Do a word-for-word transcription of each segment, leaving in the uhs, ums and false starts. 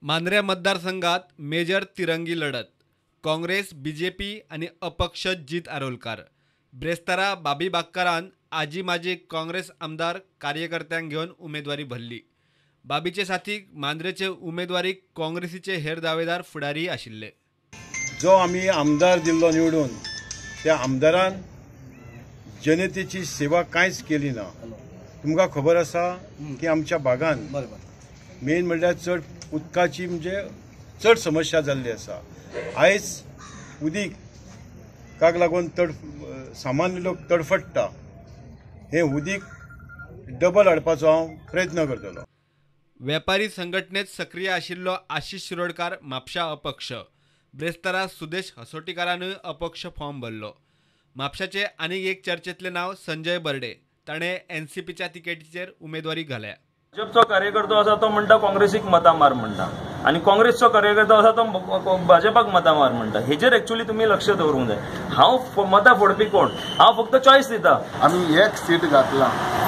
मांद्र्या मतदारसंघात मेजर तिरंगी लढत. काँग्रेस, बीजेपी आणि अपक्ष जित आरोलकर. ब्रेस्तारा बाबी बाक्कारान आजी माजी काँग्रेस आमदार कार्यकर्त्यांक घेऊन उमेदवारी भरली. बाबीचे साथीक मांद्रेचे उमेदवारीक काँग्रेसीचे हेर दावेदार फुडारी आशिल्ले. जो आम्ही आमदार दिल्लो निवडून त्या आमदारान जनतेची सेवा कांयच केली ना. तुमकां खबर आसा की आमच्या भागान मेन म्हणल्यार चड उदकाची म्हणजे चड समस्या जाल्ली आसा. आयज उदीक लागून तड सामान्य लोक तडफडटा. हे उदीक डबल हाडपाचो हांव प्रयत्न करतलो. वेपारी संघटनेत सक्रिय आशिल्लो आशिष शिरोडकार म्हापशा अपक्ष. ब्रेस्तारा सुदेश हसोटीकारानूय अपक्ष फॉर्म भरलो. म्हापशाचे आनीक एक चर्चेतले नाव संजय बर्डे. ताणें एनसीपीच्या तिकेटीचेर उमेदवारी घाल्या. भाजपचो कार्यकर्तो आसा तो म्हणटा काँग्रेसीक मतां मार म्हणटा आनी काँग्रेसचो कार्यकर्तो आसा तो भाजपाक मतां मार म्हणटा. हेजेर एक्चुअली तुमी लक्ष दवरूंक जाय. हांव मतां फोडपी कोण? हांव फक्त चॉयस दिता. आमी एक सीट घातला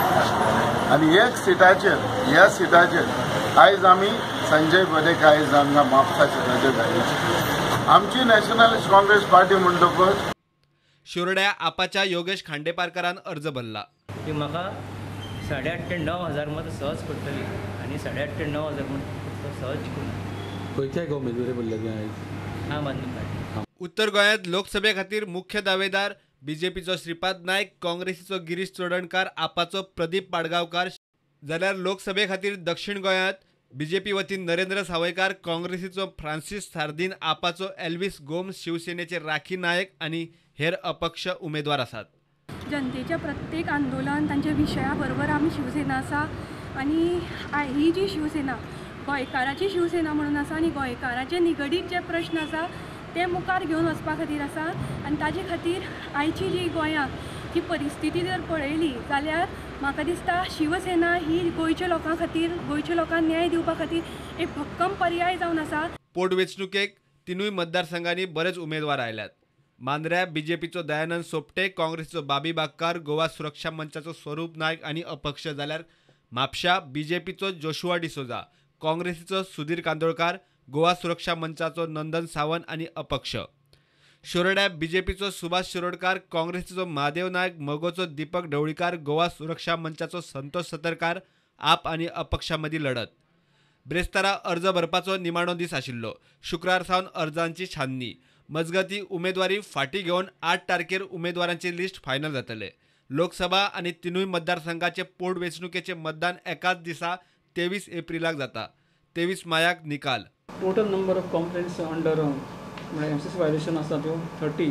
आनी एक सिटाचेर ह्या सिटाचेर आयज आमी संजय बर्डेक आयज आमकां म्हापसा सिटाचेर घातला. आमची नॅशनलिस्ट काँग्रेस पार्टी म्हणटकच शिरोड्या आपाच्या योगेश खांडेपारकारान अर्ज भरला. ती म्हाका साडे आठ ते णव हजार मत सहज पडटली आनी साडे आठ ते णव हजार मत सहज जिखून खंयच्याय उमेदवारी भरल्या आयज आम आदमी पार्टी. उत्तर गोंयांत लोकसभे खातीर मुख्य दावेदार बीजेपीचो श्रीपाद नायक, काँग्रेसीचो गिरीश चोडणकार, आपाचो प्रदीप पाडगांवकार. जाल्यार लोकसभे खातीर दक्षिण गोंयांत बीजेपी वतीन नरेंद्र सावयकार, काँग्रेसीचो फ्रांसीस सार्दीन, आपाचो एल्विस गोम्स, शिवसेनेचे राखी नायक आनी हेर अपक्ष उमेदवार आसात. जनतेच्या प्रत्येक आंदोलन तांच्या विशया बरोबर आमी शिवसेना आसा आनी ही जी शिवसेना गोंयकाराची शिवसेना म्हणून आसा आनी गोंयकाराचे निगडीत जे प्रश्न आसा ते मुखार घेवन वचपा खातीर आसा. आनी ताजे खातीर आयची जी गोंयांत ही परिस्थिती जर पळयली जाल्यार म्हाका दिसता शिवसेना ही गोंयच्या लोकां खातीर गोंयच्या लोकांक न्याय दिवपा खातीर एक भक्कम पर्याय जावन आसा. पोटवेंचणुकेक तिनूय मतदारसंघांनी बरेच उमेदवार आयल्यात. मांद्र्या बीजेपीचो दयानंद सोपटे, काँग्रेसीचो बाबी बाक्कार, गोवा सुरक्षा मंचाचो स्वरूप नायक आनी अपक्ष. जाल्यार म्हापशा बीजेपीचो जोशुआ डिसोजा, काँग्रेसीचो सुधीर कांदोळकार, गोवा सुरक्षा मंचाचो नंदन सावंत आनी अपक्ष. शिरोड्या बीजेपीचो सुभाष शिरोडकार, काँग्रेसीचो महादेव नायक, मगोचो दीपक ढवळीकार, गोवा सुरक्षा मंचाचो संतोष सतरकार. आप आनी अपक्षा मदीं लढत. ब्रेस्तारा अर्ज भरपाचो निमाणो दीस आशिल्लो. शुक्रार सावन अर्जांची छाननी. मजगती उमेदवारी फाटीं घेवन आठ तारखेर उमेदवारांची लिस्ट फायनल जातले. लोकसभा आनी तिनूय मतदारसंघाचे पोटवेंचणुकेचे मतदान एकाच दिसा तेवीस एप्रिलाक जाता. तेवीस मायाक निकाल. Total number of complaints under MCC violation आसा त्यो थर्टी.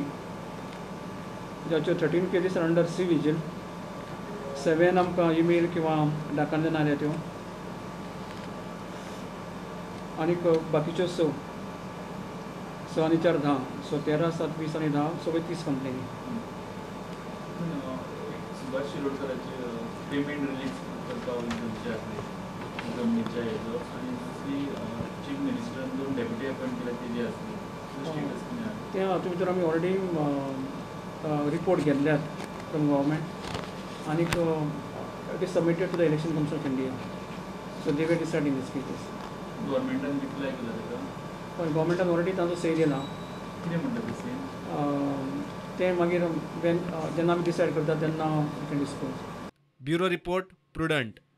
जाच्यो thirteen cases under C vigil. Seven आमकां ईमेल किंवा डाकांतल्यान आल्या त्यो आनीक बाकीच्यो स स आनी चार धा सो तेरा सात वीस आनी धा सगळे तीस कंप्लेनी. सुभाष शिरोडकरांचे पेमेंट रिलीज करपा जमनीच्या हेजो आनी दुसरी चीफ मिनिस्टरान दोन डेप्युटी अपॉयंट केल्या तेजी आसली. स्टेटस कितें आसा तें हातूंत भितर आमी ऑलरेडी रिपोर्ट घेतल्यात फ्रॉम गव्हर्मेंट आनीक it is submitted to the election commission of India. So they've decided in these cases. गव्हर्मेंटान रिप्लाय केला ताका? पण गव्हर्मेंटान ऑलरेडी तांचो सही दिला. कितें म्हणटा ते? ते मागीर वेन जेन्ना आमी डिसायड करता तेन्ना we can dispose. Bureau report, prudent.